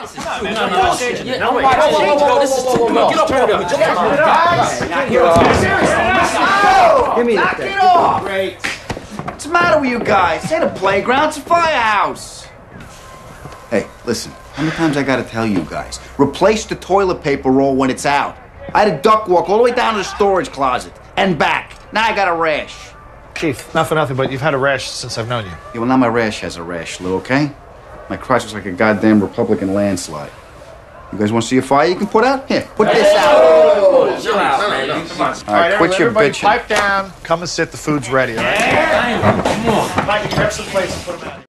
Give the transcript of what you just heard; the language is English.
Give me knock it off! Great. What's the matter with you guys? This ain't a playground, it's a firehouse. Hey, listen, how many times I gotta tell you guys? Replace the toilet paper roll when it's out. I had a duck walk all the way down to the storage closet and back. Now I got a rash. Chief, not for nothing, but you've had a rash since I've known you. Yeah, well, now my rash has a rash, Lou, okay? My crotch looks like a goddamn Republican landslide. You guys want to see a fire you can put out? Here, put this out. Oh, chill out, man. Come on. All right, quit your bitching. Pipe down. Come and sit. The food's ready, all right? Come on. Mike, grab some plates and put them out.